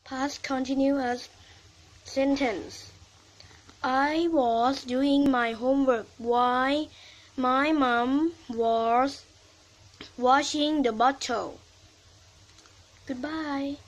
Past continuous sentence. I was doing my homework while my mom was washing the bottle. Goodbye.